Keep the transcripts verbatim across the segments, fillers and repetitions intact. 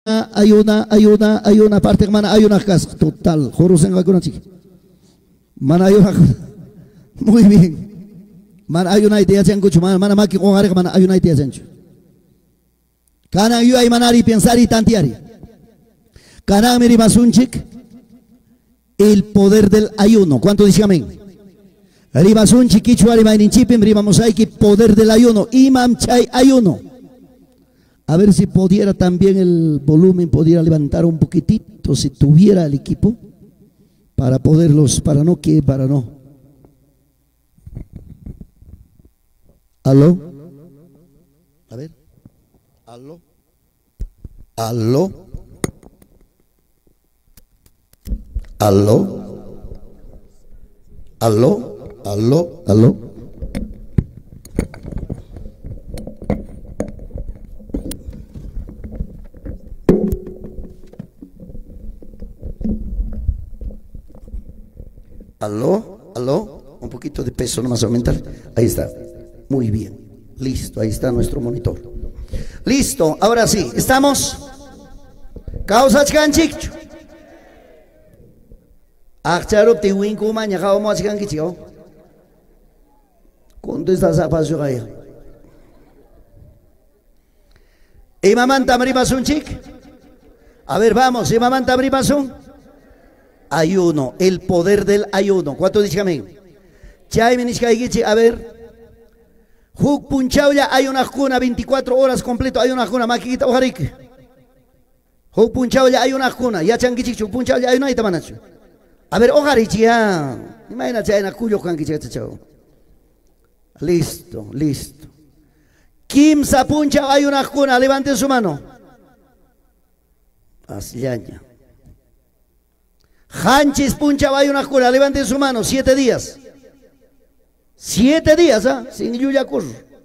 hay una, hay una, hay una parte que mana hay una casa total. Jorosen alguna chica. Mana hay una, muy bien. Mana hay una idea chancucho, mana mana maki con arek mana hay una idea chancho. Kana yo hay manari pensar y tantiari. Kana miri basunchik el poder del ayuno. ¿Cuánto dice amén? Ribasunchik kichuari maininchipim riba mosaiki poder del ayuno. Imam chay ayuno. A ver si pudiera también el volumen, pudiera levantar un poquitito, si tuviera el equipo, para poderlos, para no que, para no. ¿Aló? A ver. ¿Aló? ¿Aló? ¿Aló? ¿Aló? ¿Aló? ¿Aló? ¿Aló? ¿Aló? Un poquito de peso nomás aumentar. Ahí está. Muy bien. Listo. Ahí está nuestro monitor. Listo. Ahora sí. ¿Estamos? Causa chicanchicho. Acharup te winku maña causa chicanchicho. ¿Cuánto estás a paso ahí? ¿Imaman tamribasun chic? A ver, vamos. ¿Imaman tamribasun? Ayuno, el poder del ayuno. ¿Cuánto dicen amén? A ver. Huk punchao ya hay una cuna veinticuatro horas completo. Hay una cuna. Maquita ojarik. Huk punchao ya hay una cuna. Ya chanquichichu. Punchao ya hay una itamanacho. A ver, ojarik ya. Imagínate, hay una cuyo canquichachao. Listo, listo. Kimsa punchao hay una cuna. Levanten su mano. Asliaña. Hanchis puncha hay una cura, levanten su mano, siete días. Siete días, ¿ah? ¿eh? Sin yuyakur.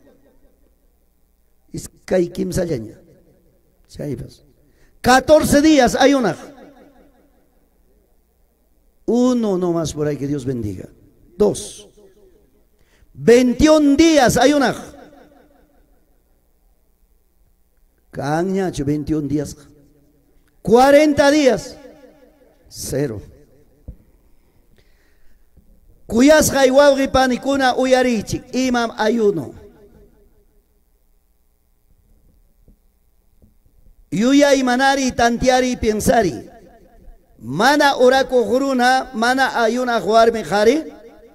Es Kaikim Sayaña. Catorce días hay una. Uno nomás por ahí, que Dios bendiga. Dos. Veintiún días hay una. Cañacho, veintiún días. Cuarenta días. Cero. Kuyas jaiwaugi panikuna uyarichik. Imam ayuno. Yuya imanari tantiari pensari. Mana orako juruna, mana ayuna jugar mejari.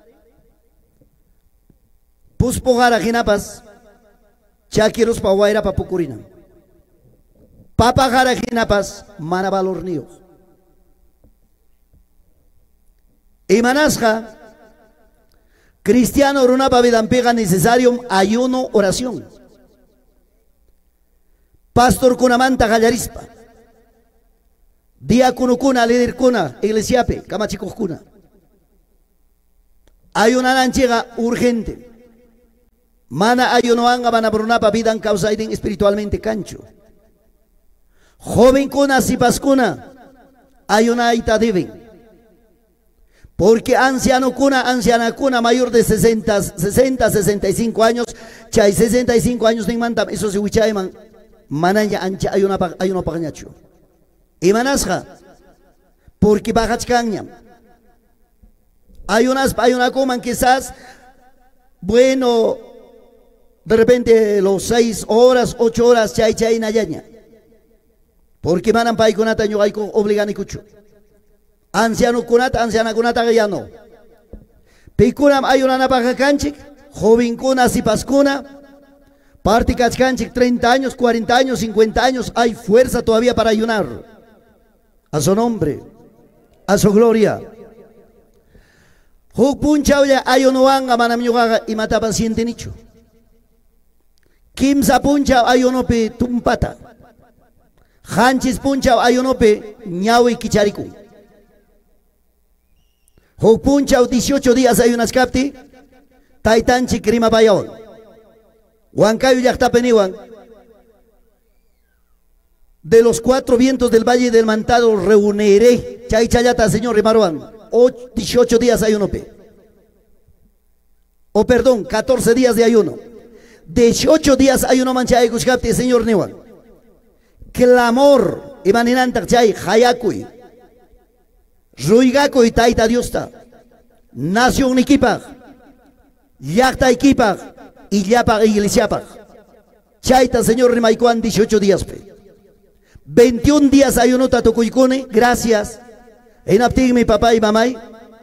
Puspogara ginapas. Chakiros pawaira papukurina. Papagara ginapas. Mana valor niyo. Imanasja, cristiano runa pavidampega necesario ayuno, oración. Pastor kunamanta gallarispa. Diácono kuna, líder kuna, iglesiape, kamachikos kuna. Hay una lanchega urgente. Mana ayuno anga mana brunapa vidan causaiden espiritualmente cancho. Joven kuna, sipas kuna, hay una aita deben. Porque anciano cuna, anciana cuna mayor de sesenta, sesenta, sesenta y cinco años, chay sesenta y cinco años, eso se huichaiman, mananya ancha hay una hay una pagañacho. Y manasja, porque bajachcaña. Hay unas, hay una coman quizás, bueno, de repente los seis horas, ocho horas, chay chay nayaña. Porque manan pay con ataño hay obligan y cucho. Anciano kunata, anciana kunata ya no. Pikunam hay una napaja canchic, joven kuna, sipas kuna, party canchic, treinta años, cuarenta años, cincuenta años, hay fuerza todavía para ayunar. A su nombre, a su gloria. Huk punchao ya ayunoanga manamyugaga y mata paciente nicho. Kimsa punchao ayunope tumpata. Hanchis punchao ayunope ñawi kichariku. Puncha dieciocho días hay unas capti, Taitanchi Krima Bayon. Huancayo Yachtapeniwan. De los cuatro vientos del Valle del Mantado reuniré. Chay Chayata, señor Rimaruan. dieciocho días hay uno pe. O perdón, catorce días de ayuno. dieciocho días ayuno mancha de Cushkapti, señor Newan. Clamor. imaninantak chay hayakuy ruygakuy Tayta Diosta nación nikipaq llaqtaykipaq y llapaq iglesiapaq chayta Señor rimaykuan dieciocho días pe veintiún días ayunota tukuykuni gracias hinaptin mi papá y mamay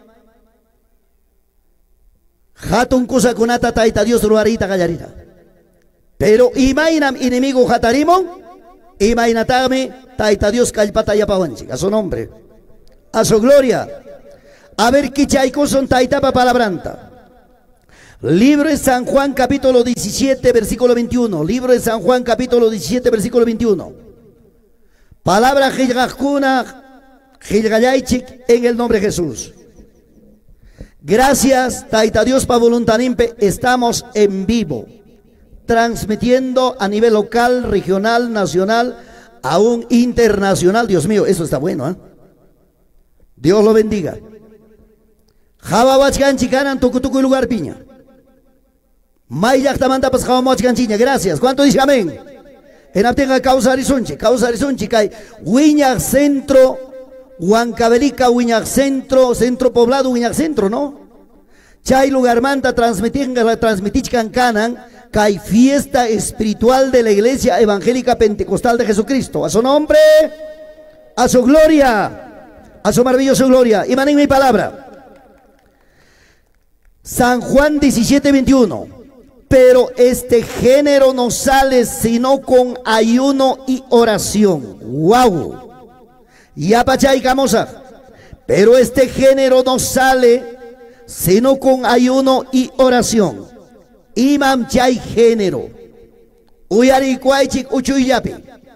hatun kusakunata Tayta Dios ruarita gallarita pero imaynam enemigo hatarimon imaynatami Tayta Dios kallpata yapawanchik a su nombre a su gloria a ver qué chayco son Taytapa palabranta. Libro de San Juan capítulo diecisiete versículo veintiuno. Libro de San Juan capítulo diecisiete versículo veintiuno. Palabra Gilgajuna Gilgayaychik en el nombre de Jesús. Gracias Tayta Dios pa voluntanimpe. Estamos en vivo transmitiendo a nivel local, regional, nacional, aún internacional. Dios mío, eso está bueno, ¿eh? Dios lo bendiga. Jabawachganchikanan tukutuku lugar piña. Mayllaqtamanta pas jabawachganchiña. Gracias. ¿Cuánto dice amén? En abtenga causa arizonche, causa arizonche kay Wiñaq Centro, Huancavelica, Wiñaq Centro, Centro Poblado, Wiñaq Centro, ¿no? Chay lugar manta transmitinga transmitichkan kanan kay fiesta espiritual de la Iglesia Evangélica Pentecostal de Jesucristo. A su nombre, a su gloria. A su maravillosa gloria. Y manen mi palabra. San Juan diecisiete veintiuno. Pero este género no sale sino con ayuno y oración. Wow. Ya pachay camosa. Pero este género no sale sino con ayuno y oración. Imam chay género. Uyari kuaychik uchuyapi.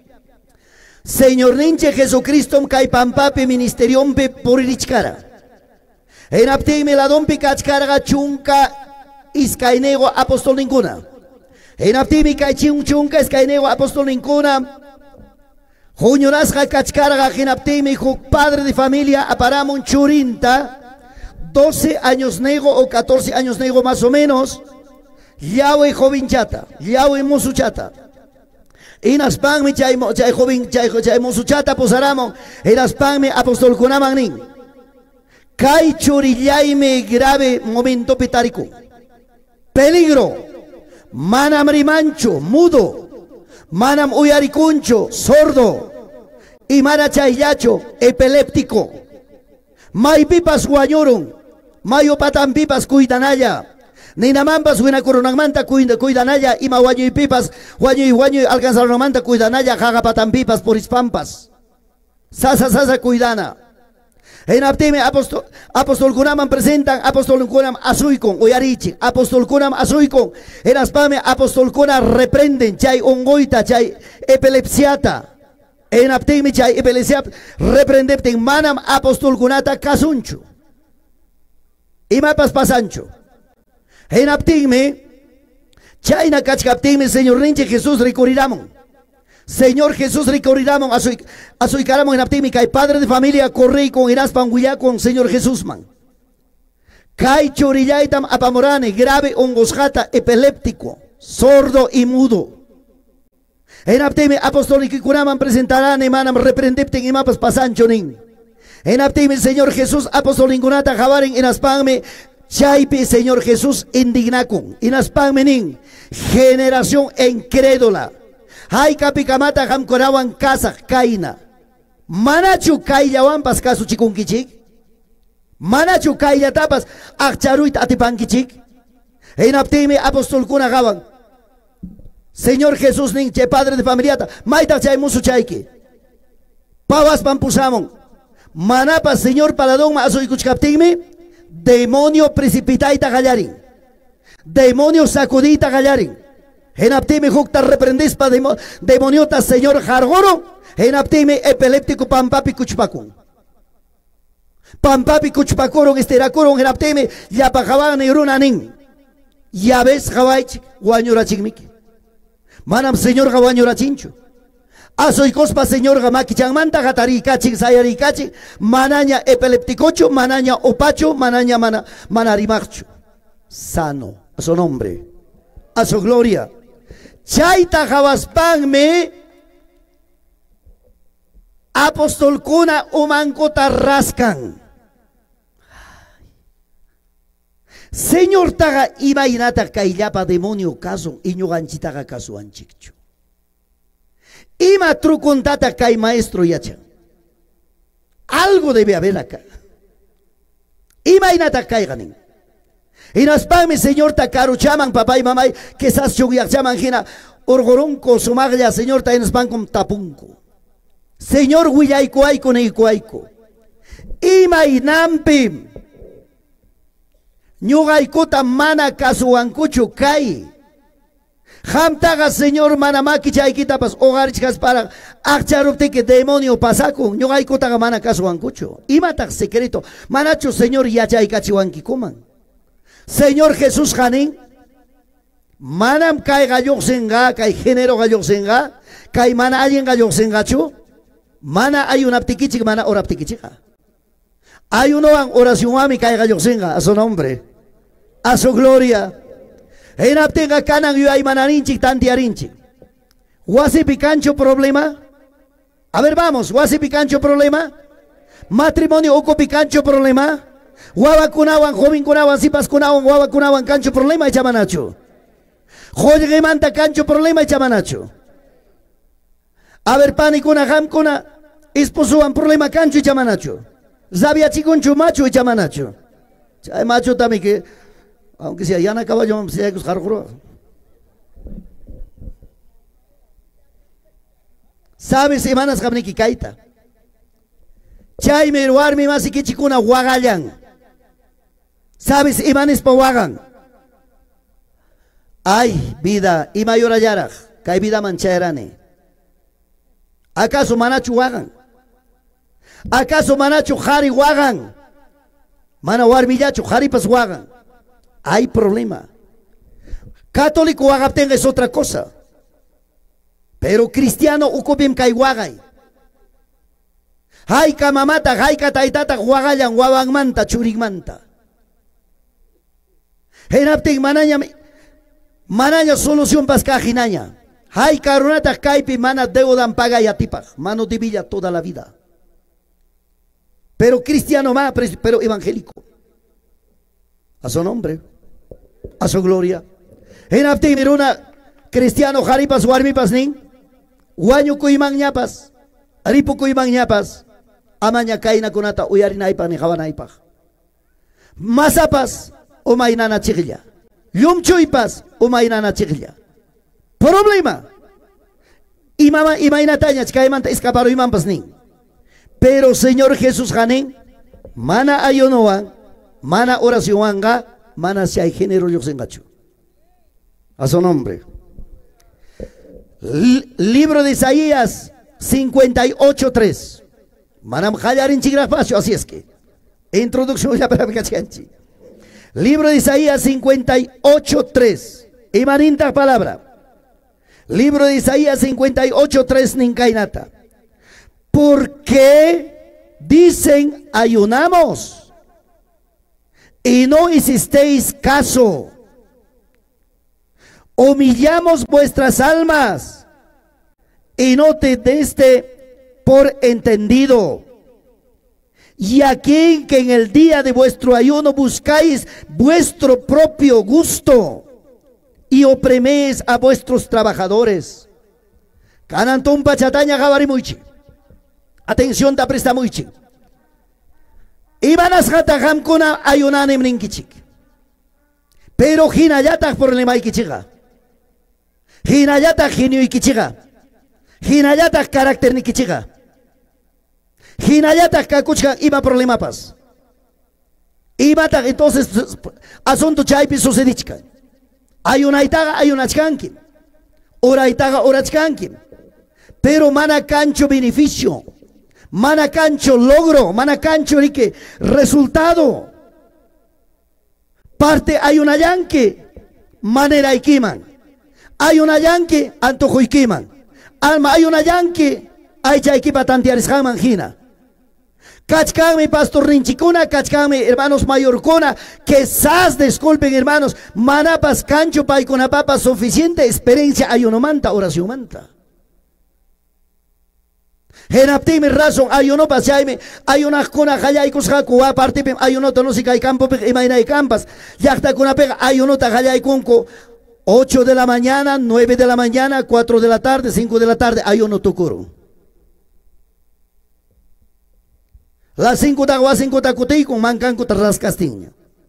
Señor ninche Jesucristo kay pampapi ministeriompe puririchkara. En aptime la dompi kachkarga chunka iskainego apostol ninguna. En aptime kay chunka iskainego apostol ninguna. Juñorasga kachkarga en aptime huk padre de familia aparamon churinta. doce años nego o catorce años nego más o menos. Yahweh joven chata, Yahweh musu chata. Inas pangmi chay chay joven chay chay musuchata posaramo. Inas pangmi apostol kunaman nin. Kay churillayme grave momento petarico. Peligro. Manam rimancho, mudo. Manam uyarikuncho, sordo. Y mana chayacho, epiléptico. May pipas guañoron. Mayo patan pipas cuidanaya. Ninamampas huina coronamanta cuidanaya ima guaño y pipas guaño y guaño alcanzaron manta cuidanaya jaga patampipas por ispampas sasa sasa cuidana en aptime apostol apostol kunaman presentan apostol kunam asuikon oyarichi apostol kunam asuikon en aspame apostol kunam reprenden chay ongoita chay epilepsiata en aptime chay epilepsia reprendepten manam apostol kunata kasunchu imapas pasancho. En aptigme, Chayna kachkaptigme, Señor Ninche Jesús recorriramos. Señor Jesús recorriramos a su caramo en aptigme, Kai padre de familia corre con Iraspan con Señor Jesús man. Kai chorillaitam apamorane, grave ongosjata, epiléptico, sordo y mudo. En aptigme apostólico y curaman presentarán emanam reprendepten y mapas pasanchonin. En aptigme, Señor Jesús apostolingunata jabaren en aspangme. Chaype, Señor Jesús, indignacun, inaspagmenin, generación incrédula. Hay capikamata jamcorawan casa, kaina. Manachu kaillawan paskasu chikunkichik. Manachu kaillatapas, akcharuit atipankichik. Enaptime apostol kuna gawan. Señor Jesús, ninche padre de familiata, maita chay musu chayki. Pavas pampusamon. Manapas, Señor paladón, asoykuchkaptigme. Demonio precipitaita gallarin. Demonio sacudita gallarin. En aptime jukta reprendispa demoniota Señor Jargoro. En aptime epiléptico pampapi kuchpakun. Pampapi kuchpakoron esterakoron en aptime yapajaban irunanin. Ya ves jawaich guañorachigmik. Manam Señor gawañorachincho. Asoy cospa Señor gamaki changmanta gatari kachi sayari kachi manaña epilepticocho manaña opacho manaña mana manarimacho sano a su nombre a su gloria chaita jabaspangme apóstol kuna umankota rascan. Señor taga imainata kaillapa demonio caso y ñuganchitaga caso anchichu. Ima trucontata kai maestro yacha. Algo debe haber acá. Imainata kaiganin. Y nos pague señor takaru chaman papá y mamá que sas chuguyak chaman gina orgoronco sumaglia señor ta en pan con tapunco. Señor huillaiko aiko neiko aiko. Imainampi. Ñugaykota mana kasuankuchu kai. Hamtaga señor manamaki chaykitapas hogarchkas para akcharupti que demonio pasaku. Ñugaykota mana kasuankuchu. Imatak secreto. Manacho señor yachaykachiwankikuman. Señor Jesús Janín. Manam kai galloksenga, kai género galloksenga, kai mana alguien galloksengachu. Mana hay un aptikichik, mana oraptikichika. Hay uno en oración a mi kai galloksenga, a su nombre. A su gloria. En aptenga canan yu ay manarinchi tantiarinchi. Wasi picancho problema. A ver, vamos, wasi picancho problema. Matrimonio uko picancho problema. Guava kunawan, joven kunawan, sipas kunawan, guava kunawan, cancho problema y chamanacho. Joye manta cancho problema y chamanacho. A ver, pani kuna ham kuna. Esposuan problema cancho y chamanacho. Zabia chikunchu macho y chamanacho. Chay macho también que. Aunque sea llana caballo, sea que buscar juro. Sabes, hermanas, jamni ki kaita. Chay meruar mi más y que chikuna wagayan. Sabes, hermanas pa wagan. Ay, vida, y mayor ayaraj, kay vida manchaerane. ¿Acaso manachu wagan? ¿Acaso manachu jari wagan? Mana war millachu jari pas wagan. Hay problema. Católico wagaptenga es otra cosa. Pero cristiano ukubim kai wagay. Hay kamamata, hay kataitata wagayan wabang manta, churig manta. Henapting mananya mananya solución paskajinaña. Hay karunata kaipi mana deudan paga yatipaj. Mano divilla toda la vida. Pero cristiano más, pero evangélico. A su nombre. A su gloria. En apti miruna cristiano jaripas warmipas nin. Guaño kuimang ñapas. Aripu kuimang ñapas. Amaña kaina kunata uyarinaipa ni javanaipa. Masapas umainana chiquilla. Yumchuipas umainana chiquilla. Problema. Imama imainataña chikaimanta escaparo imampas nin. Pero Señor Jesús Janín. Mana ayonoan. Mana oracionanga. Mana si hay género yo sengacho. A su nombre. L libro de Isaías cincuenta y ocho tres. Manam hallarin chigrafasio, así es que. Introducción ya para Picachanchi. Libro de Isaías cincuenta y ocho tres. Y maninta palabra. Libro de Isaías cincuenta y ocho tres ninkainata. ¿Por qué dicen ayunamos? Y no hicisteis caso. Humillamos vuestras almas y no te deste por entendido. Y aquí que en el día de vuestro ayuno buscáis vuestro propio gusto y opriméis a vuestros trabajadores. Canantón pachataña gabarimuichi. Atención, ta presta muichi. Ibanas hataham kuna ayunanem ninkichik. Pero hinayatah problema ikichiga. Hinayatah genio ikichiga. Hinayatah carácter nikichiga. Hinayatah kakuchka iba problema pas. Ibatah entonces asunto chaypi sucedichka. Ayunaitaga ayunachkankin. Oraitaga orachkankin. Pero mana cancho beneficio. Mana cancho logro, mana cancho rique resultado. Parte hay una yanque, manera ikiman. Hay una yanque, antojo ikiman. Alma hay una yanque, hay ya equipa tantiaris jamangina. Cachcame pastor rinchicuna, cachcame hermanos mayorcona, que sas disculpen hermanos, manapas cancho pay con papa suficiente experiencia ayuno manta, oración manta. Genaptimi razón, ayuno paseaime, ayuno kuna jayaikus jaku, aparte ayuno tonosika y campo, imaina y campas, yakta kuna pega, ayuno ta jayaikunko, ocho de la mañana, nueve de la mañana, cuatro de la tarde, cinco de la tarde, ayuno tukuru. Las cinco de agua, cinco de cuti, con mancan con las castiñas.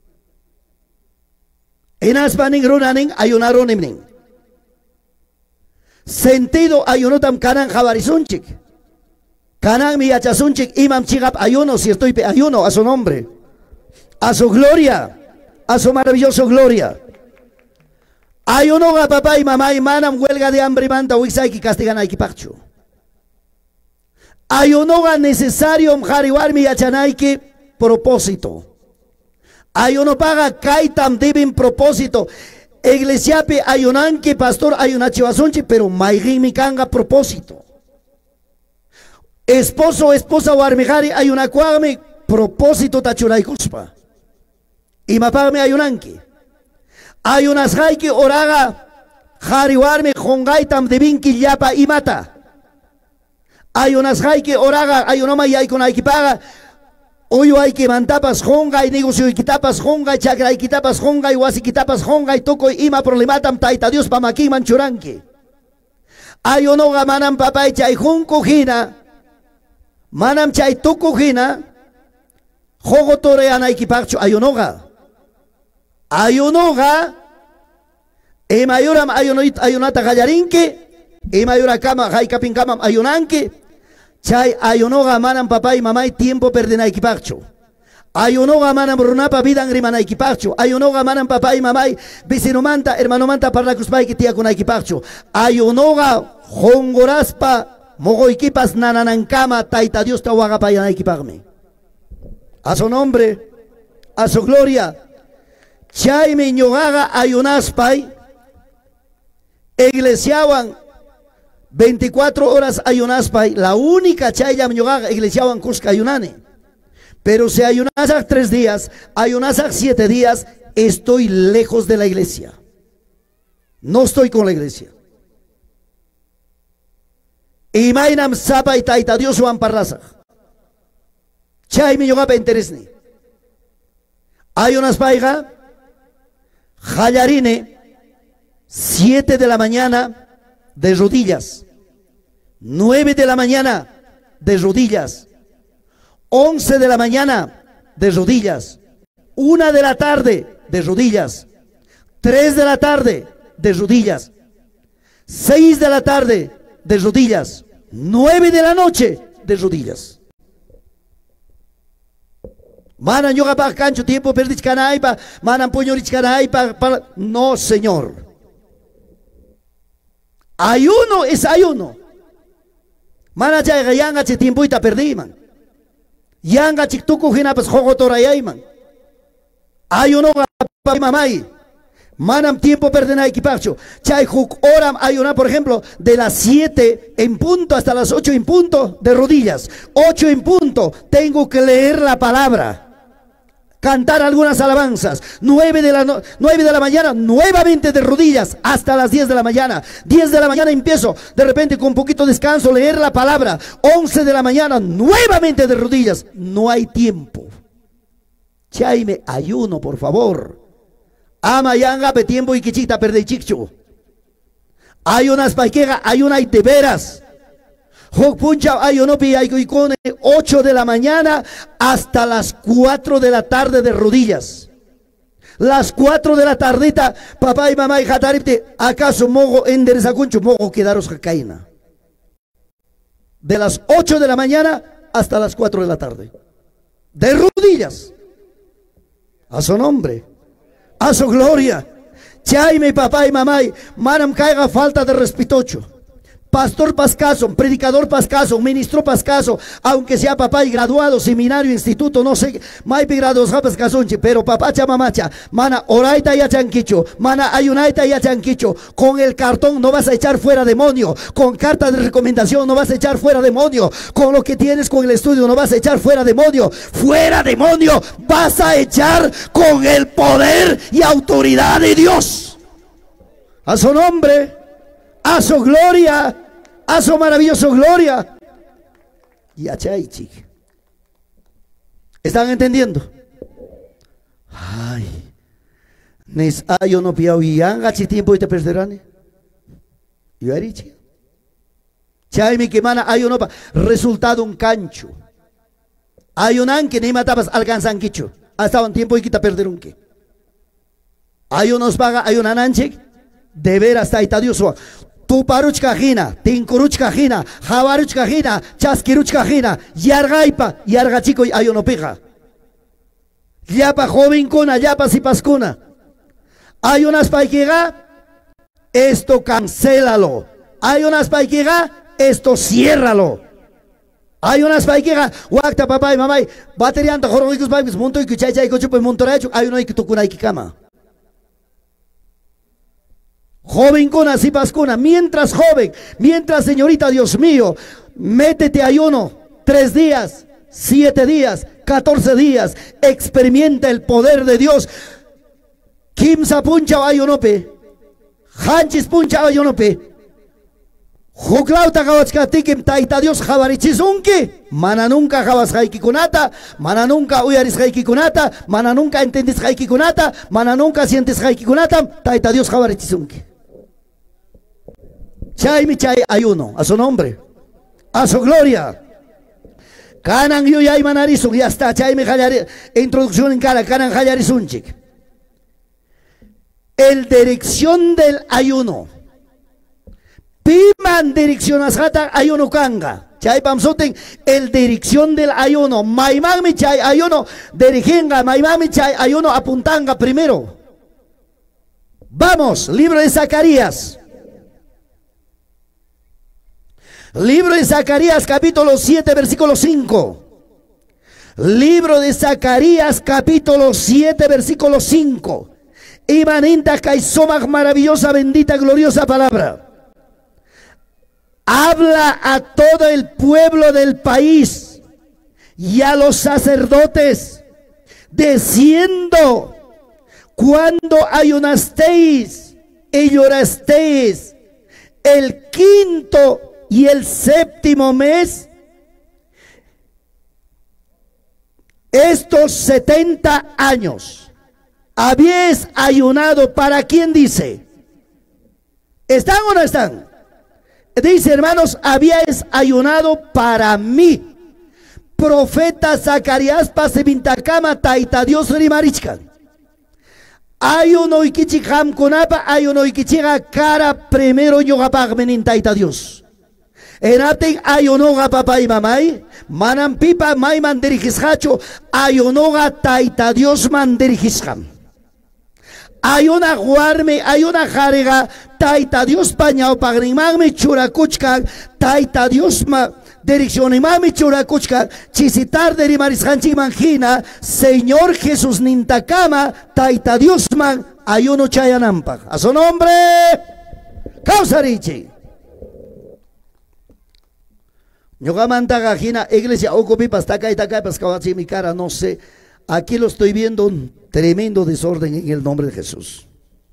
En aspaning runaning, ayunaron imning. Sentido ayuno tam kanan jabarizunchik. Kanan mi achasunchik imam chigap ayuno, si estoy ayuno a su nombre. A su gloria, a su maravilloso gloria. Ayuno a papá y mamá y manam huelga de hambre manta uixay que castigan a equipacho. Ayuno a necesario mjariwar mi achanaike propósito. Ayuno paga kaitam divin propósito. Iglesiape ayunanque pastor ayunachivasunchi, pero maigin mi kanga propósito. Esposo, esposa o armejari ayunacuame propósito tachuraikuspa. Y mapagme ayunanque. Ayunasjaiki oraga jariwarme jongaitam divin quillapa y mata. Ayunasjaiki oraga ayunoma yaikonaikipaga. Oyo hay que mantapas honga y negocio y quitapas honga y chakra y quitapas honga y wasi quitapas honga y toco y ima problematam taita Dios pa maki manchuranque. Ayonoga manam papay chay junco jina. Manam chay toco jina. Jogo toreana y kipacho ayonoga. Ayonoga. E mayoram ayonot ayonata gallarinque. E mayora kama haikapin kamam ayonanque. Chay ayunoga manam papá y mamá y tiempo perdena equipacho. Ayunoga manam runapa vida angrimana equipacho. Ayunoga manam papá y mamá y vecino manta, hermano manta para cuspay que tía con equipacho. Ayunoga jongoraspa mogo equipas nananankama taita Dios tawaga payana equiparme. A su nombre, a su gloria. Chay me ñogaga ayunaspay. Iglesiaban veinticuatro horas ayunaspay, la única chaya mñogaga iglesiaban Cusca ayunane. Pero si ayunasak tres días, ayunasak siete días, estoy lejos de la iglesia. No estoy con la iglesia. Y mainam sapa y taita Dios Juan Parraza. Chay mñogaga interesni. Ayunaspayga, Jallarine, siete de la mañana, de rodillas, nueve de la mañana de rodillas, once de la mañana de rodillas, una de la tarde de rodillas, tres de la tarde de rodillas, seis de la tarde de rodillas, nueve de la noche de rodillas. Manan yoga pa cancho tiempo perdich canay pa manan puño rich canay pa no señor. Ayuno es ayuno. Mana chay yanga che tiempo ita perdí man. Yanga chiktuku hina pas jogo torayay man. Ayuno pa mamay. Manam tiempo perdena equipacho. Chay juk oram ayuna, por ejemplo, de las siete en punto hasta las ocho en punto de rodillas. ocho en punto tengo que leer la palabra. Cantar algunas alabanzas, nueve de, la no, nueve de la mañana, nuevamente de rodillas, hasta las diez de la mañana, diez de la mañana empiezo, de repente con un poquito de descanso, leer la palabra, once de la mañana, nuevamente de rodillas, no hay tiempo. Chaime, ayuno, por favor. Ama yanga pe tiempo y quichita perde chicho. Hay unas paiquega, hay una de veras. ocho de la mañana hasta las cuatro de la tarde de rodillas. Las cuatro de la tardita, papá y mamá y jataripte, acaso mogo enderezacuncho, mogo quedaros jacaina. De las ocho de la mañana hasta las cuatro de la tarde. De rodillas. A su nombre, a su gloria. Chaime, papá y mamá, manam caiga falta de respetocho. Pastor Pascaso, predicador Pascaso, ministro Pascaso, aunque sea papá y graduado, seminario, instituto, no sé, maipi grados Pascasonchi, pero papacha mamacha, mana oraita ya chanquicho, mana ayunaita ya chanquicho, con el cartón no vas a echar fuera demonio, con carta de recomendación no vas a echar fuera demonio, con lo que tienes con el estudio no vas a echar fuera demonio, fuera demonio, vas a echar con el poder y autoridad de Dios. A su nombre, a su gloria, a su maravillosa gloria. Yachaychik. ¿Están entendiendo? Ay, nes ayuno piauyan, gachi tiempo y te perderán. Yo arichi. Chaymi que mana ayuno pa resultado un cancho. Ayunan que ni matabas alcanzan quicho. Hasta un tiempo y quita perder un que. Ayunos paga ayunan anche. De veras taita Dios. Tu paruchka jina, tinkuruchka jina, jabaruchka jina, chaskiruchka jina, yargaipa, yarga chico ayuno pija. Yapa joven kuna, yapa sipaskuna. Ayunas paikiga, esto cancélalo. Ayunas paikiga, esto ciérralo. Ayunas paikiga, wakta papá y mamá, baterianta jorogicus paipis, monto y kuchay cocho pues montoracho, ayuno y tukuna y kikama. Joven con así pascuna, mientras joven, mientras señorita, Dios mío, métete ayuno, tres días, siete días, catorce días, experimenta el poder de Dios. Kimsa puncha ayunope, hanchis puncha ayunope, juklauta kawachkatikim taita Dios jabarichizunki, mana nunca jabas haikikunata, mana nunca uyaris haikikunata, mana nunca entendis haikikunata, mana nunca sientes haikikunata, taita Dios jabarichizunki. Chay mi chay ayuno, a su nombre, a su gloria. Kanan yu yay manarisun, ya está, chay mi jayari, introducción en cara, kanan jayarisunchik. El dirección del ayuno. Piman dirección asjata ayuno kanga. Chay pamsoten, el dirección del ayuno. Maimami chay ayuno, dirigenga, maimami chay ayuno apuntanga primero. Vamos, libro de Zacarías. Libro de Zacarías, capítulo siete, versículo cinco. Libro de Zacarías, capítulo siete, versículo cinco. Imanenta Kaisomag, maravillosa, bendita, gloriosa palabra. Habla a todo el pueblo del país y a los sacerdotes, diciendo: cuando ayunasteis y llorasteis el quinto y el séptimo mes, estos setenta años, habéis ayunado. ¿Para quién dice? ¿Están o no están? Dice, hermanos, habíais ayunado para mí. Profeta Zacarías pasevintacama taita Dios rimarichkan. Ayuno ikichikam kunapa, ayuno ikichiga cara primero yogapag menin taita Dios. Enating ayunoga papá y mamay, manam pipa may mandirikishacho, ayunoga taita Dios mandirikisham. Ayuna guarme, ayuna jarega, taita Dios pañao pagrimagme churakuchkan, taita Dios ma direccionimagme churakuchkan, chisitar de rimarishanchi mangina, Señor Jesús nintakama, taita Dios man, ayuno chayanampag. A su nombre, causarichi. Yogamanta gajina, iglesia, ocupipas, taca y taca, pascabachi mi cara, no sé. Aquí lo estoy viendo un tremendo desorden en el nombre de Jesús.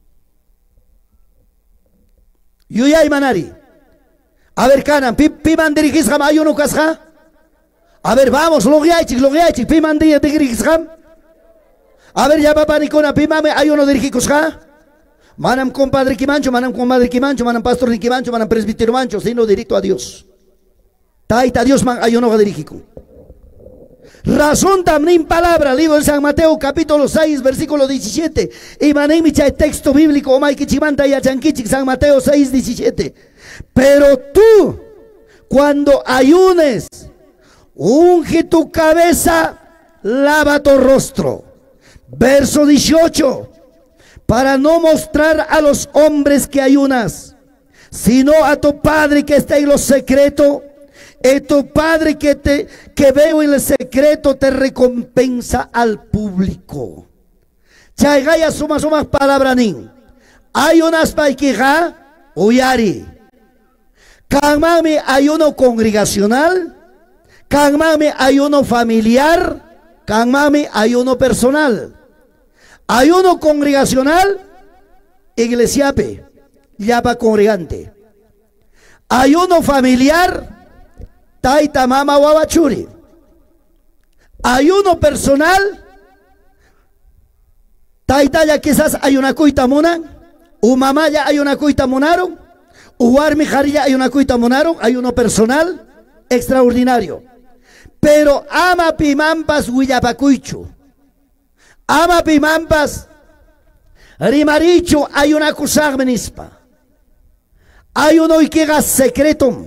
Yuyay manari. A ver, canan, piman dirigisham ayuno kasha. A ver, vamos, logiaichik, logiaichik, piman dirigisham. A ver, ya papá Nicona, pimame ayuno dirigisham. Manam compadre Kimancho, manam compadre Kimancho, manam pastor Kimancho, manam presbítero Mancho, sino directo a Dios. Taita Dios man ayuno dirigico. Razón también palabra, libro de San Mateo, capítulo seis, versículo diecisiete. Y manemicha el texto bíblico, Omay Kichimanta y Achankichik, San Mateo seis, diecisiete. Pero tú, cuando ayunes, unge tu cabeza, lava tu rostro. Verso dieciocho. Para no mostrar a los hombres que ayunas, sino a tu Padre que está en lo secreto. Y tu Padre que te que veo en el secreto te recompensa al público. Chaygaya suma suma palabra nin. Ayunas paikija uyari. Kangmami ayuno congregacional. Kangmami ayuno familiar. Kangmami ayuno personal. Ayuno congregacional. Iglesiape. Llapa congregante. Ayuno familiar. taita mama wawachuri. Ayuno personal, taita ya quizás hay una cuita munan, u mamá ya hay una cuita munaron, u warmi jarilla hay una cuita munaron, ayuno personal extraordinario. Pero ama pimampas huillapacuichu, ama pimampas rimaricho hay una cusagmenispa, hay uno iquega secretum,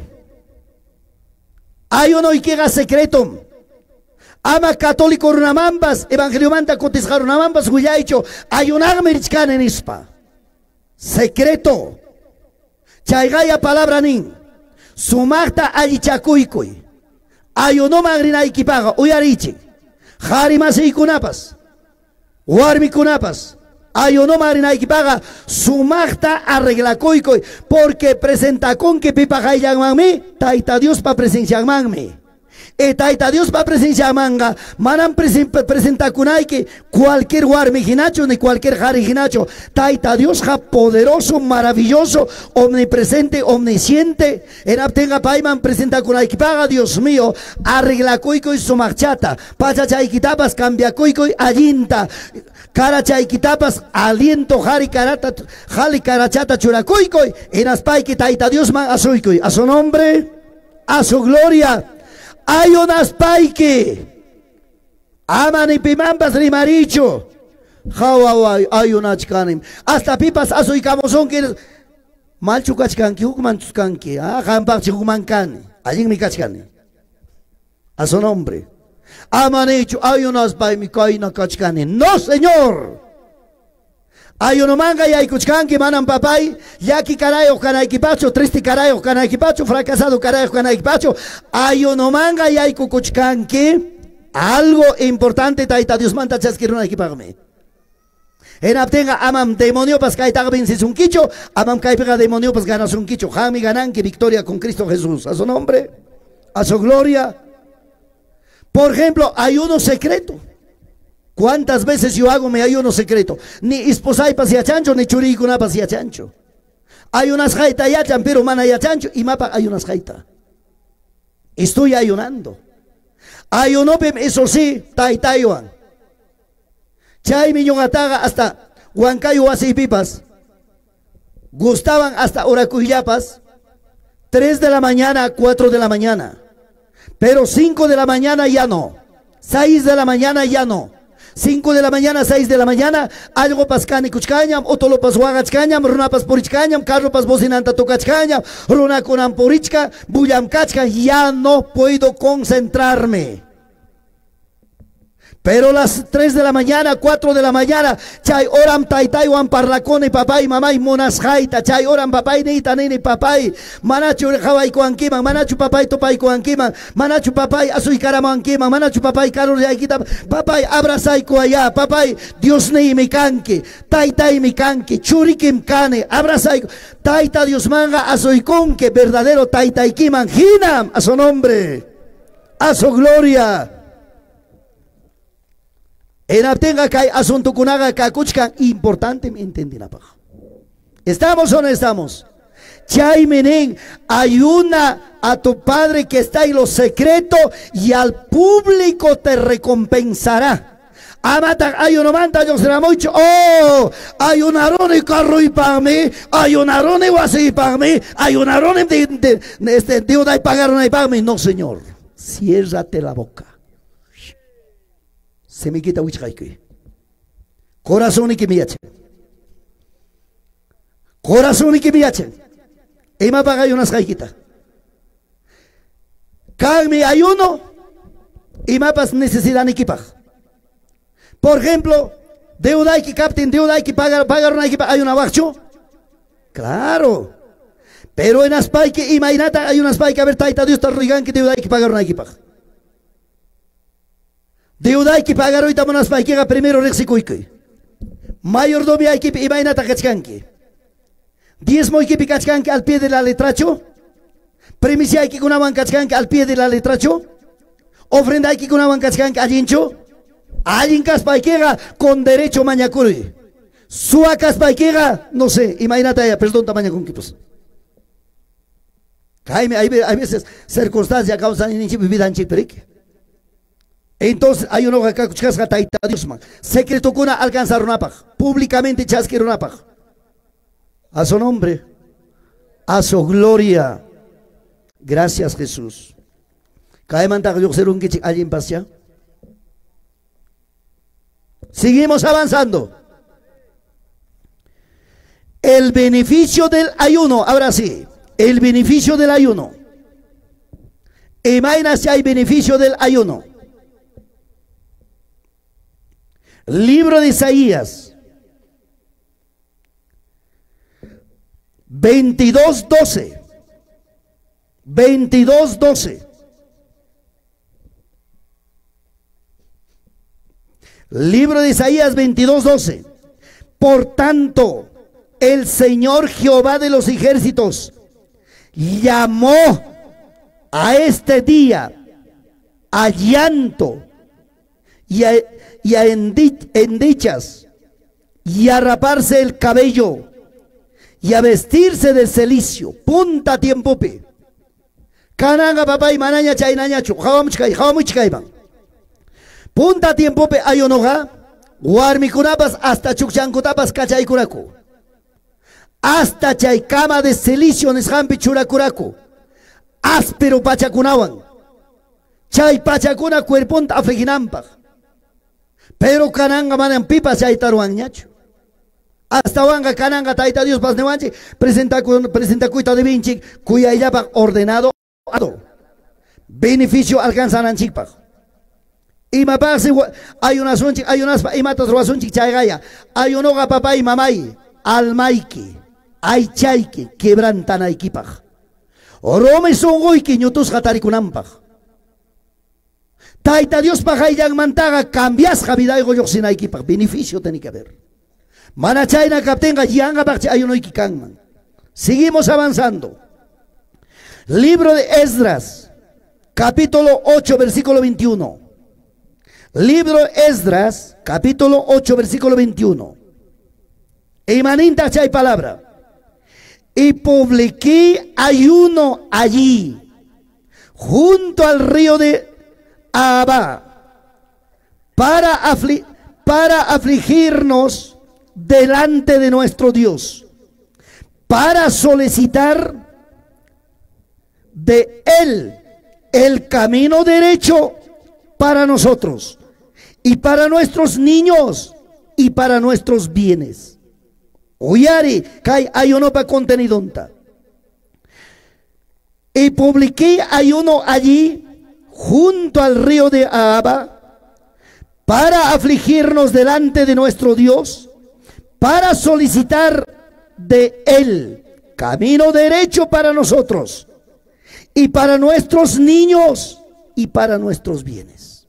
hay uno iquega secretum. Ama católico runamambas, evangelio manta cotisjar runamambas, huyaicho, hay un armerichcan en ispa. Secreto. Chaigaya palabra nin. Sumarta alichacuicuy. Hay un magrina ikipaga, uyarichi. Jarimasi kunapas. Warmi kunapas. Hay un magrina ikipaga, sumarta arreglacuicuy. Porque presenta con que pipa jayangmanmi, taita Dios pa presenciarmanmi. E taita Dios pa presencia manga, manan presenta kunai que cualquier warmi ginacho ni cualquier jari ginacho. Taita Dios ja poderoso, maravilloso, omnipresente, omnisciente. En abtenga paiman presenta kunai que paga Dios mío, arregla cuico y su marchata. Pacha chaiquitapas, cambia cuico y allinta. Cara chaiquitapas, aliento jari carata, jali carachata churacuico. En aspai que taita Dios man a suico, a su nombre, a su gloria. Hay unas paike, aman y pimambas rimaricho, hay hay una chcanim, hasta pipas aso y camozón que malchu cachcanqui, hukman tuscanqui, ah, jamparchi humancani, allí mi cachcani, a su nombre, aman hecho, hay unas paike, no cachcani, no señor. Hay uno manga y hay cuchcanqui manan papay, yaki carayo canaiquipacho, triste carayo canaiquipacho, fracasado carayo canaiquipacho. Hay uno manga y hay cuchcanqui, algo importante taita Dios manta chasquiruna equipagme. En abtenga amam demonio pas caitaga vences un quicho, amam caipega demonio pas ganas un quicho. Jami ganan que victoria con Cristo Jesús. A su nombre, a su gloria. Por ejemplo, hay uno secreto. ¿Cuántas veces yo hago mi ayuno secreto? Ni esposay pasia chancho, ni churicuna pasia chancho. Hay unas jaita yachan, pero mana ya chancho, y mapa hay unas jaita. Estoy ayunando. Ayunopem, eso sí, tai taiwan. Chay miñongataga hasta Huancayo así pipas. Gustaban hasta Oracuyapas. Tres de la mañana a cuatro de la mañana. Pero cinco de la mañana ya no. Seis de la mañana ya no. cinco de la mañana, seis de la mañana, algo pascani kuchkañam, otolo paswagachkañam, runa pasporichkañam, carro pasbosinanta tokachkañam, runa kunamporichka, buyam kachka, ya no puedo concentrarme. Pero las tres de la mañana, cuatro de la mañana, chay oram taitaiwan parlacone papay, mamay monas jaita, chay oram papay nita nini papay, manachu hawai kuankiman, manachu papay topay kuankiman, manachu papay asui karamankiman, manachu papay karo yaikita, papay abrazay kuaya, papay Dios ni mi kanki, taitai mi kanki, churikim kane, abrazay, taita Dios manga asui konke, verdadero taitai kiman, hinam, a su nombre, a su gloria. En abtenga kai asunto kunaga kakuchkan importante me entendina paja. ¿Estamos o no estamos? Chay menen, ayuna a tu padre que está en lo secreto y al público te recompensará. Amata ayunomanta yo será mucho. Oh, ayunaron y carro y para mí, ayunaron y wasi para mí, ayunaron de de este Dios da y pagaron y para mí. No, señor. Ciérrate la boca. Se me quita wichkaiki. Corazón y que me echen. Corazón y que me echen. Y me paga unas jaiquita. Cada mi ayuno y mapas necesidad ni equipaj. Por ejemplo, deuda hay que capten, deuda hay que pagar, pagar una equipa, hay una bacho. Claro. Pero en Aspay que imagínate, hay una Aspay que a ver, taita Dios está ruigan que deuda hay que pagar una equipa. Deuda hay que pagar ahorita unas Aspay que haga primero rexicuique. Mayordomía hay que imagínate cachcanque. Diezmo hay que picachcanque al pie de la letracho. Premisia hay que con una bancachcanque al pie de la letracho. Ofrenda hay que con una bancachcanque al hincho. Alguien caspaikega con derecho mañacuri. Sua caspaikega, no sé, imagínate allá, perdón tamaño con quipos. Jaime, hay, hay veces circunstancias causan inicio vida en Chiperique. Entonces hay uno que chasca taita Dios man. Secreto kuna alcanzar una paja. Públicamente chasquir una paja. A su nombre. A su gloria. Gracias Jesús. Cae manta yo ser un que allí en pasea. Seguimos avanzando. El beneficio del ayuno, ahora sí, el beneficio del ayuno. Imagina si hay beneficio del ayuno. Libro de Isaías, veintidós doce. veintidós doce. Libro de Isaías veintidós doce. Por tanto, el Señor Jehová de los ejércitos llamó a este día a llanto y a, y a endechas y a raparse el cabello y a vestirse de celicio. Punta tiempo pe. Kananga papá y manaña chainañachu. Jawamuchkai, jawamuchkaiban. Punta tiempo pe ayonoga. Warmikunapas hasta chukchankutapas kachaykurako. Hasta chay cama de silicio neshampi churakuraku. Áspero pachakunawan. Chay pachakuna cuerponta afeginampa. Pero kananga manan pipas chay taruan ñachu. Hasta wanga kananga taita Dios pasnewanchi. Presenta, presenta cuita de vinchi. Cuya llapa ordenado. Beneficio alcanzan chikpa. Y me parece hay unas hay unas y matas ruasunchi chaygaya. Hay unoga papá y mamay. Almaiki. Ay chayki quebrantan equipaj. Orome son hoy que ñutus hatarikunampa. Taita Dios pajayan mantaga cambias vida y goyo sin equipaj. Beneficio tiene que haber. Manachaina captenga yanga parche hay uno ikikanman. Seguimos avanzando. Libro de Esdras, capítulo ocho, versículo veintiuno. Libro de Esdras, capítulo ocho, versículo veintiuno. Y maninta chay palabra. Y publiqué ayuno allí, junto al río de Abá, para, afli para afligirnos delante de nuestro Dios, para solicitar de Él el camino derecho para nosotros, y para nuestros niños, y para nuestros bienes. Uyari, kai ayuno pa contenidonta. Y publiqué ayuno allí, junto al río de Abá, para afligirnos delante de nuestro Dios, para solicitar de Él camino derecho para nosotros, y para nuestros niños, y para nuestros bienes.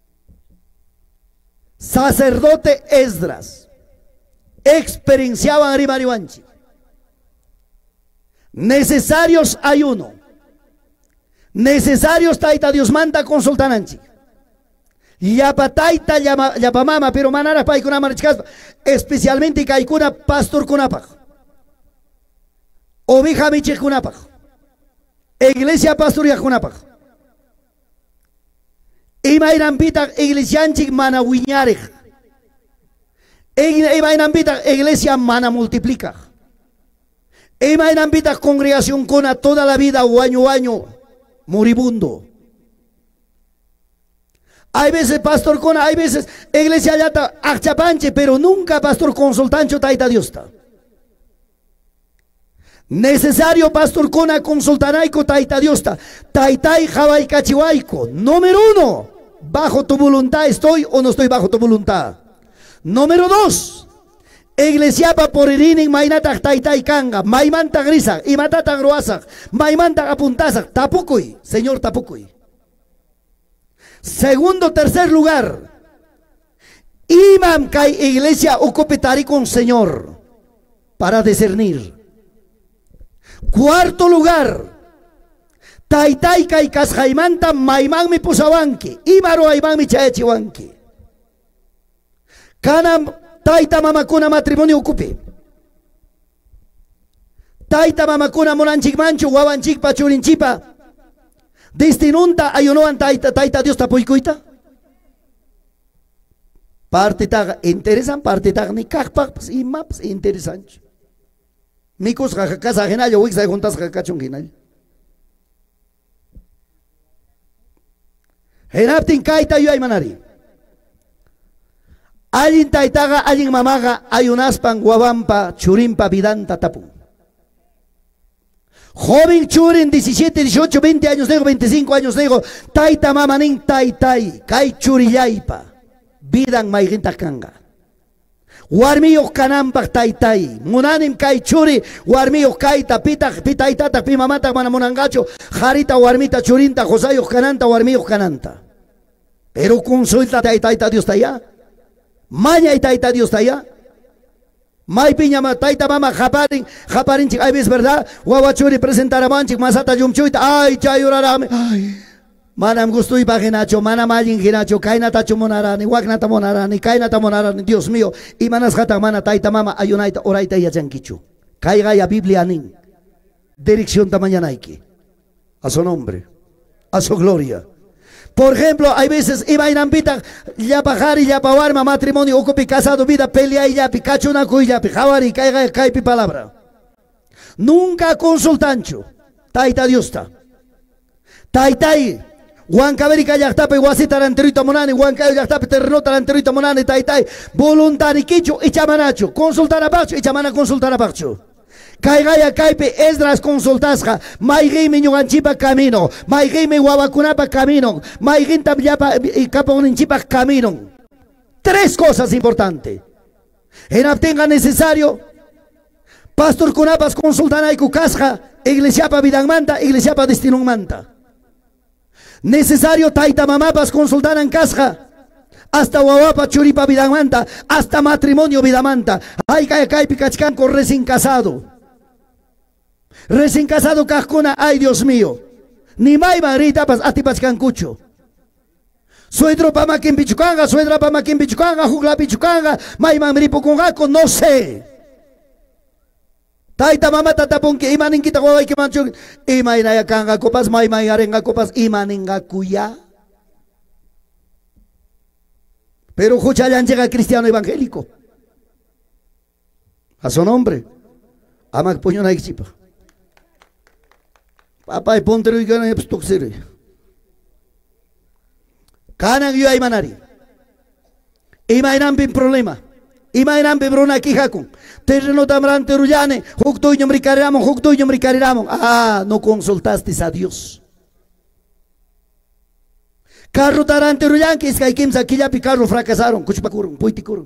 Sacerdote Esdras experienciaban Arimariwanchi. Necesarios ayuno. Necesarios taita Dios manda consultananchi. Yapa taita yapa mama, pero manara pay kuna marchkas, especialmente kaikuna pastor kunapaj. Oveja miche kunapaj. Iglesia pastoria kunapaj. Ima irampita iglesianchik mana wiñarej. Iglesia mana multiplica. Iglesia congregación con a toda la vida o año año moribundo. Hay veces pastor con, hay veces iglesia ya está achapanche, pero nunca pastor consultancho taita diosta. Necesario pastor con a consultanaico taita diosta. Taitai jawai cachihuaico. Número uno, bajo tu voluntad estoy o no estoy bajo tu voluntad. Número dos, iglesia pa por irinin mainata taitai kanga, maimanta grisa, y matata gruasa, maimanta apuntasa, tapucuy, señor tapucuy. Segundo, tercer lugar, imam kai iglesia ocupetari con señor, para discernir. Cuarto lugar, taitai kai kasjaimanta maiman mi pusawanki, imaro aiman mi chaechiwanki. Kana taita mamakuna matrimonio ocupe. Taita mamakuna monanchik manchu, wawanchikpa churinchipa. Destinunta ayunoan taita, taita Dios tapuykuita. Parte taga interesan, parte taga ni kakpak, pues imaps interesante. Mikus casa genal, yo wix juntas kakachun genal. Henaptin kaita yu aymanari. Allin taitaga, allin mamaga, ayunaspan, guabampa, churimpa, vidanta, tapun. Joven churin, diecisiete, dieciocho, veinte años nego, veinticinco años nego, taita mamanin taitai, kai churiyaipa, vidan maiginta kanga. Warmiyok kanampak taitai, munanim kai churi, warmiyok kaita, pita, pita itata, pimamata, manamonangacho, jarita, warmita, churinta, josayok kananta, warmiyok kananta. Pero consulta taita Dios taya. Maya taita Dios taya. May piña taita mama japarin, japarin chik, ay ves verdad, wawachuri presentar a manchik, masata yumchuita, ay chayurarame, ay. Manam gusto y paginacho, manam allin ginacho, kainata chumonarani, waknata monarani, kainata monarani, Dios mío, y manas jata mana taita mama, ayunaita, oraita y achanquichu. Caiga ya Biblia nin. Dirección tamañanaiki. A su nombre, a su gloria. Por ejemplo, hay veces iba a Inampita, ya pajar y ya pawarma, matrimonio, ocupi casado, vida, pelea y ya picacho una cuya, pijawari, caiga, caipi palabra. Nunca consultancho, taita Diosta. Taitai, Huancaveri kayaktape, guasita ranterito monani, Huancayaktape, terrenota ranterito monani, taitai, voluntari kicho y chamanacho, consultar a bacho y chamana consultar a bacho. Caigaya caipe Esdras consultasja, maigime ñuganchipa camino, maigime guabacunapa camino, maiginta y caponinchipa camino. Tres cosas importantes. En abtenga necesario, pastor cunapas consultan y cucasja, iglesia pa vidangmanta, iglesia pa destinumanta. Necesario taita mamapas consultan en casja. Hasta guawapa churipa vidangmanta, hasta matrimonio vidamanta. Ay cay caipi cachcan con recién casado. Recién casado cascuna, ay Dios mío. Ni may marita pas atipachcancucho. Suedro pa maquin pichucanga, suedra pa maquin pichucanga, jugla pichucanga, may mamripo con gaco, no sé. Taita mama tatapon que imanin kita guaway que manchuk. Imay na yakanga copas, may may arenga copas, imaninga kuya. Pero Juchayan llega cristiano evangélico. A su nombre. Amak puño na ixipa. Papá y ponte y gana pues toxere. Kanan yo ay manari. Imainan bin problema. Imainan bin bruna kijakun. Terreno tamran teruyane. Hukto y ñomricariramo, hukto y ñomricariramo. Ah, no consultaste a Dios. Carro tarante ruyan que es que hay quien saquilla pi carro fracasaron. Kuchpakurun, puitikurun.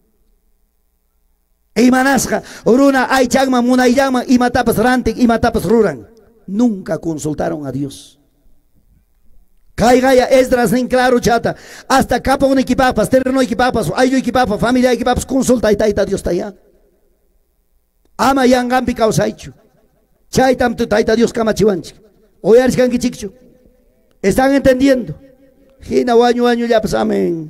Imanasja, oruna ay chagma, muna y llama, y matapas rantik, y matapas ruran. Nunca consultaron a Dios. Caigaya Esdras en claro chata. Hasta capa un equipapas, terreno equipapas, ayo equipapas, familia equipapas, consulta y taita Dios taya. Ama yangampi causaichu. Chaitam tu taita Dios kamachiwanchi. Oyarchkan kichikchu. ¿Están entendiendo? Hina waño año ya pues amén.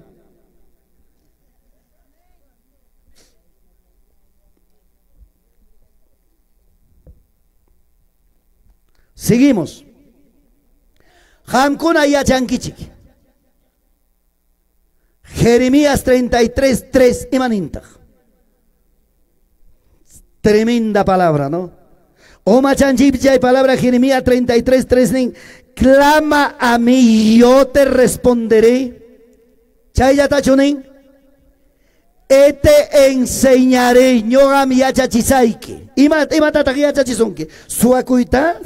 Seguimos. Hamkuna ya chankichik. Jeremías treinta y tres, tres imaninta. Tremenda palabra, ¿no? Oma chanchipcha y palabra Jeremías treinta y tres, tres. Clama a mí, yo te responderé. Chaya tachunin. E te enseñaré. Yo a mi achachisaike. Ima ima tataki achachisonke. Suakuita.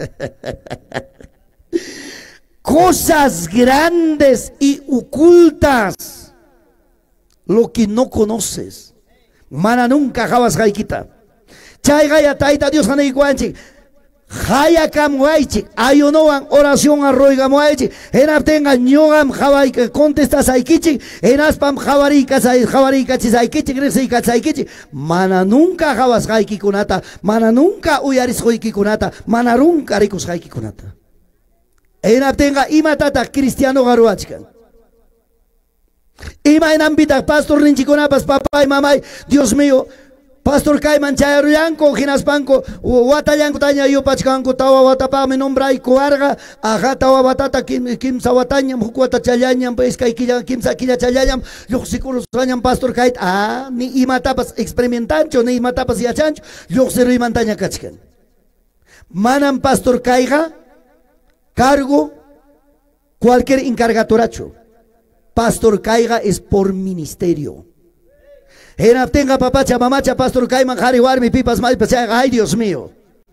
Cosas grandes y ocultas, lo que no conoces. Mana nunca jabas jaikita. Chay gaya taita Dios hanei guanchi. Jaya kam guaychi. Ayunoan oración arroiga muaychi. En abtenga ñogam jabay contestas aikichi. En aspam jabarika jabarika chisaikichi gresika saikichi. Mana nunca jabas jaiki kunata. Mana nunca uyaris hoiki kunata. Mana nunca ricos jaiki kunata. En abtenga imatata cristiano garuachkan. Ima en ambita pastor ninchikonapas papá y mamá. Dios mío. Pastor Cayman Chayaruyanko, Ginaspanco, Watayanko Tanya Yupachkanko, Tawa Watapa, mi nombra y Kuarga, Ajatawa Batata, Kim, Kim Sawatanyam, Hukuata Chayanyam, Pesca y Kim Sakilla Chayayam, Yoxicurus Ranyam, Pastor Kait, ah, ni Imatapas experimentancho, ni Imatapas y Achancho, Yoxero y Mantaña Kachkan. Manam Pastor Caiga, cargo, cualquier encargatoracho. Pastor Caiga es por ministerio. En tenga papacha, mamacha, Pastor Caiman, Harry Warmi, Pipas, Mai, ay Dios mío.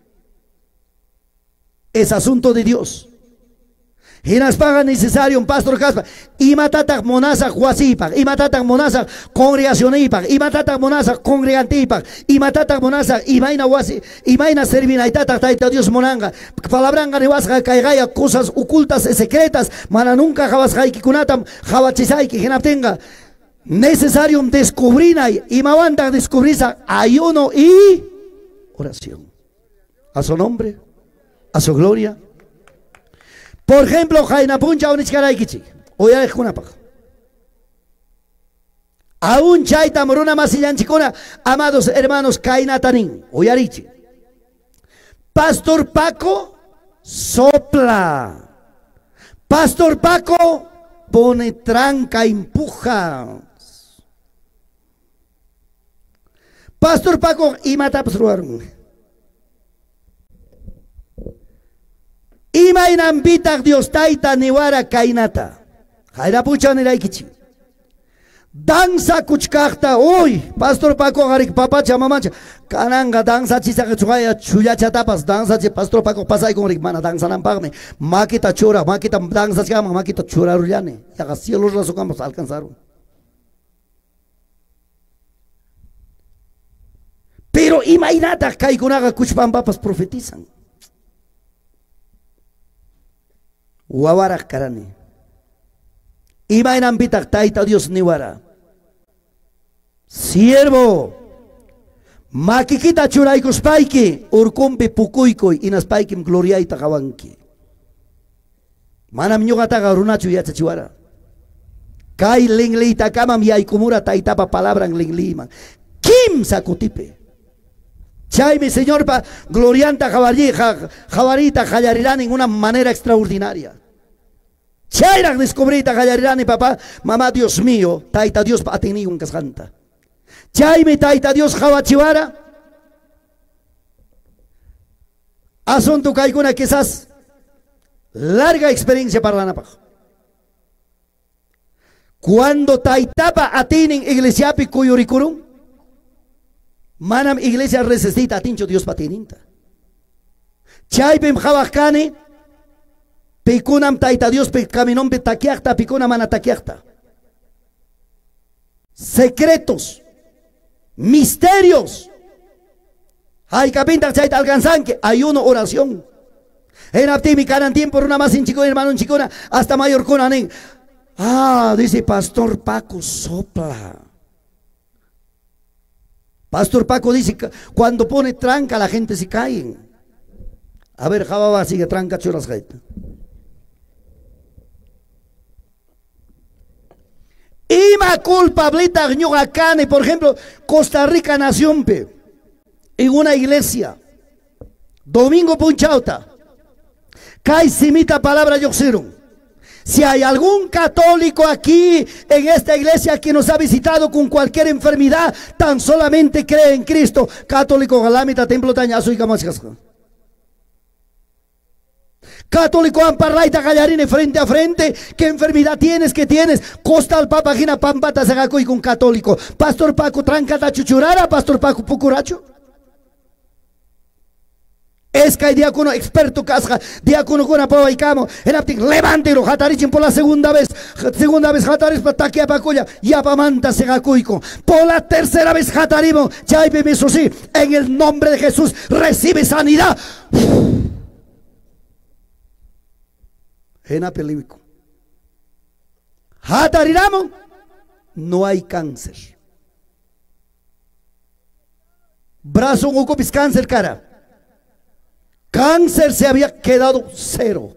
Es asunto de Dios. En las pagas necesario un pastor caspa. Y matata monasa huasipak. Y matata monasa congregación ipak. Y matata monasa congregante ipak. Y matata monasa imaina huasi. Imaina servina y tata taita Dios monanga. Palabranga de wasga caigaya cosas ocultas y secretas. Mana nunca javas haikikunatam javachisai que tenga. Necesario descubrir y mawanda descubrir ayuno y oración. A su nombre, a su gloria. Por ejemplo, Jaina Puncha Unichkaraikichi, Oyare Kunapaka. Aún Chaita Moruna Masillanchikona, amados hermanos Kainatanin, Oyarichi. Pastor Paco sopla. Pastor Paco pone tranca, empuja. Pastor Paco y matapas ruaron. Imainan bitak Dios taita niwara kainata. Jaira pucha niraikichi. Danza kuchkakta. Uy, Pastor Paco garik papacha mamacha. Kananga danza chisaka chugaya chuyacha tapas. Danza chi Pastor Paco pasay con mana danza nampagme. Makita chura, makita danza chama, makita chura rullane. Yaga cielos rasocamos alcanzaron. Pero imainata kaikunaga kuchpampapas profetizan. Wawara karani. Imainan bitak taita Dios niwara. Siervo. Makikita churaikos paiki. Urkumpi pukuikoy. Inas paikim gloriaita kawanki. Manam nyugataga runachu yachachiwara. Kai lingleita kamam yaikumura taitapa palabra en lingliman. Kim sakutipe. Chaime Señor pa glorianta jabarita jayarirán en una manera extraordinaria. Chaira descubrita jayarirán y papá, mamá Dios mío, taita Dios pa ateni un casanta. Chaime taita Dios jabachiwara. Asunto caiguna quizás larga experiencia para la napaj. Cuando taitapa atenen iglesia pi kuyurikurum. Manam iglesia resistita atincho Dios patininta. Chaypem jabakane pikunam taita Dios pe caminon pe taquiacta picuna mana taquiacta. Secretos, misterios. Hay capinta chayta alcanzanque, ayuno, oración. En apti mi canan tiempo una más en chico hermano en chicona hasta mayor conanen. Ah, dice Pastor Paco sopla. Pastor Paco dice que cuando pone tranca la gente se cae. A ver, Jababa sigue tranca churas gaita. Ima culpablita ñugacane, por ejemplo, Costa Rica nación pe, en una iglesia. Domingo punchauta. Cae simita palabra yoxeron. Si hay algún católico aquí en esta iglesia que nos ha visitado con cualquier enfermedad, tan solamente cree en Cristo. Católico galamita templo tañazo y camascasca. Católico amparraita gallarine frente a frente. ¿Qué enfermedad tienes? ¿Qué tienes? Costa al papa gina pampata sagaco y con católico. Pastor Paco tranca chuchurara, Pastor Paco pucuracho. Es que hay diácono experto casca, diácono con apoyo y camo, en apting, levántelo, jatarichin por la segunda vez, segunda vez jataris para taquea pacoya, ya pa manta segacuico, por la tercera vez jatarimo, chaipe eso sí, en el nombre de Jesús, recibe sanidad. En apelico. Jatariramo, no hay cáncer. Brazo un ocupis cáncer cara. Cáncer se había quedado cero.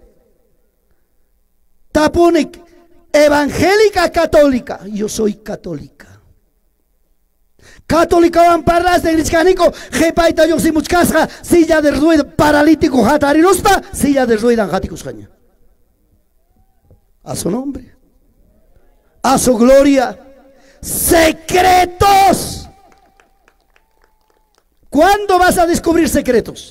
Tapunic, evangélica católica. Yo soy católica. Católica van parlas de Griscanico, Jepaita Yosimuchkasja, silla de ruedas, paralítico Jatarinospa, silla de ruedas Jaticuscaña. A su nombre, a su gloria, secretos. ¿Cuándo vas a descubrir secretos?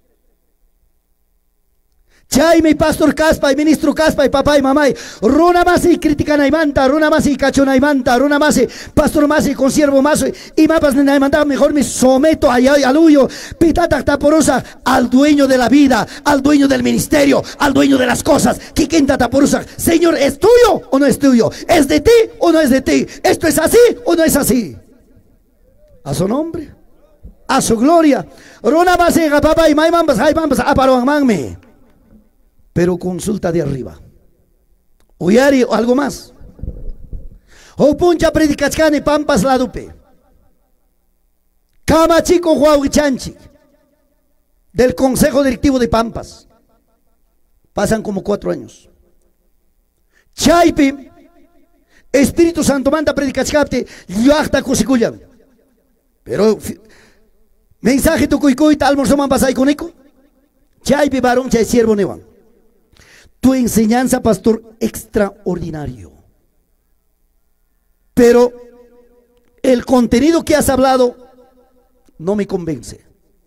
Chay mi pastor Caspa y ministro Caspa y papá y mamá runa más y critican y manta, runa más y cachona y manta, runa más y pastor más y consiervo más y mapas de manta, mejor me someto allá al huyo, pitata taporosa al dueño de la vida, al dueño del ministerio, al dueño de las cosas. Kikenta taporosa, Señor, ¿es tuyo o no es tuyo? ¿Es de ti o no es de ti? ¿Esto es así o no es así? A su nombre, a su gloria. Runa más y papá y mamá pues hay mamás a paro mangme. Pero consulta de arriba. Uyari o algo más. O puncha predicachcani pampas la dupe. Camachico Huawichanchi. Del Consejo Directivo de Pampas. Pasan como cuatro años. Chaipi. Espíritu Santo manda predicachcapte. Yuachta cosicuyan. Pero mensaje tu cuicuita almorzo man pasay conico. Chaipi varón chay siervo newan. Tu enseñanza, pastor, extraordinario. Pero el contenido que has hablado no me convence.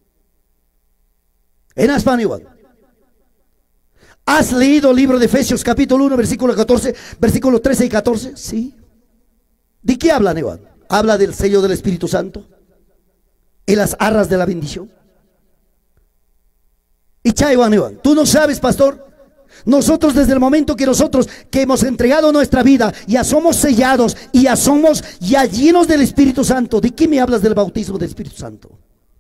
En español. ¿Has leído el libro de Efesios capítulo uno, versículo catorce, versículo trece y catorce? Sí. ¿De qué habla, Nevan? Habla del sello del Espíritu Santo y las arras de la bendición. Y Chaiwan, Nevan, tú no sabes, pastor. Nosotros desde el momento que nosotros que hemos entregado nuestra vida, ya somos sellados y ya somos ya llenos del Espíritu Santo. ¿De qué me hablas del bautismo del Espíritu Santo?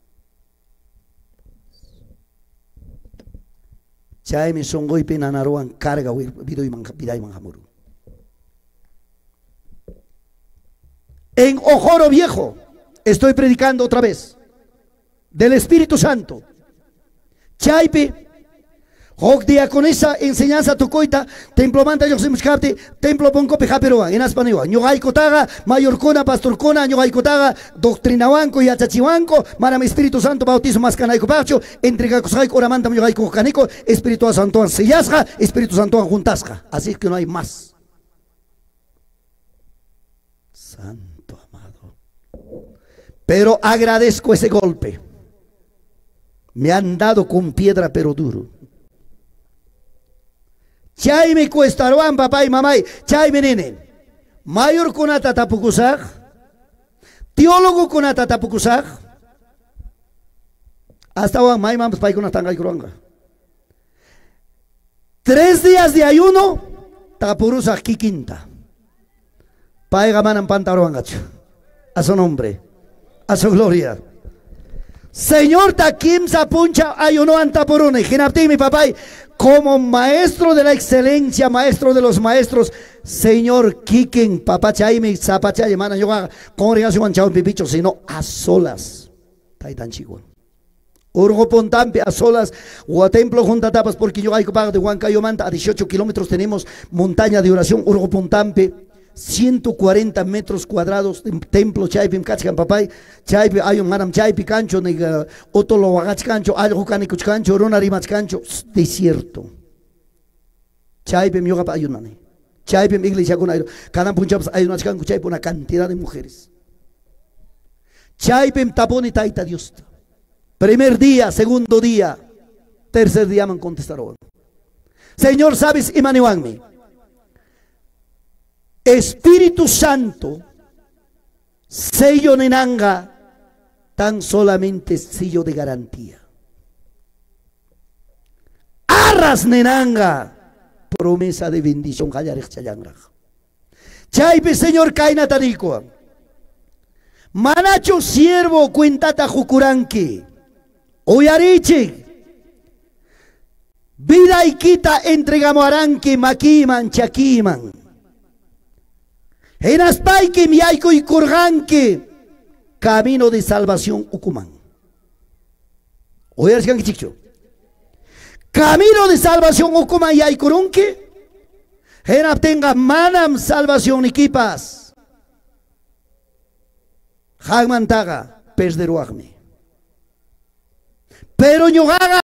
Chaime songoy penanaroan carga vido y manjamuru. En Ojoro Viejo estoy predicando otra vez del Espíritu Santo. Chaipe Hok día con esa enseñanza tocoita, templo manta yo se muscapte, templo ponco pejaperoa, en español. Ñogay cotaga, mayorcona, pastorcona, ñogay cotaga, doctrinawanco y achachiwanco, manam Espíritu Santo, bautismo más canaico pacho, entrega cosay coramanta, ñogay canico, Espíritu Santo sellasja, Espíritu Santo juntasja. Así que no hay más. Santo amado. Pero agradezco ese golpe. Me han dado con piedra pero duro. Chay me cuestaron papá y mamá, chay me nene. Mayor con atatapukusaj, teólogo con atatapukusaj. Hasta ahora, may mamá pay con atangay kuranga. Tres días de ayuno, tapurusaj kikinta. Pay gamanan pantaruangacho. A su nombre, a su gloria. Señor Takim Sapuncha ayuno antapurune, genapti mi papá. Como maestro de la excelencia, maestro de los maestros, Señor Kiken, papá Chaime, Zapachay, mana, yo congregación chao pipicho, sino a solas. Taitan chihuahua. Urgo Pontampe, a solas, o a templo junta tapas, porque yo hay que pagar de Huancayo Manta, a dieciocho kilómetros tenemos montaña de oración, Urgo Pontampe. ciento cuarenta metros cuadrados de templo Chaipim Kachkan Papay, Chaipi hay un manam Chaipi Cancho, nega Otolo Wagach Cancho, algo Canicuch Cancho, Ronarimach Cancho, desierto. Chaipim Yoga Ayunani, Chaipim Iglesia con Airo, cada punchaps hay una Chanco Chaip, una cantidad de mujeres. Chaipim Taponi Taita Dios. Primer día, segundo día, tercer día me contestaron. Señor, sabes, Imanuanmi. Espíritu Santo, sello nenanga, tan solamente sello de garantía. Arras nenanga, promesa de bendición. Chaipe Señor Kaina Taniko. Manacho siervo cuentata jucuranque. Oyariche. Vida y quita entregamos aranque maquiman chaquiman. En Aspaique, Miaico y Kurganque, camino de salvación Ucumán. Oye, chicho. Camino de salvación Ucumán y Aikurunque. En tenga manam salvación equipas. hagmantaga perderuagmi. Pero ñugaga